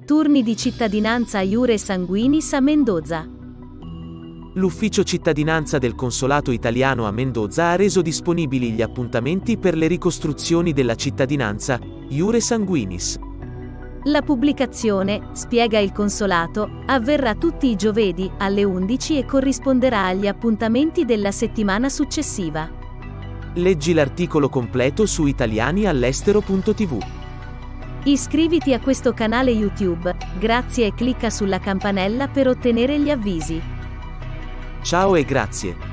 Turni di cittadinanza Iure Sanguinis a Mendoza. L'Ufficio Cittadinanza del Consolato Italiano a Mendoza ha reso disponibili gli appuntamenti per le ricostruzioni della cittadinanza, Iure Sanguinis. La pubblicazione, spiega il consolato, avverrà tutti i giovedì alle 11 e corrisponderà agli appuntamenti della settimana successiva. Leggi l'articolo completo su italianiall'estero.tv. Iscriviti a questo canale YouTube, grazie e clicca sulla campanella per ottenere gli avvisi. Ciao e grazie.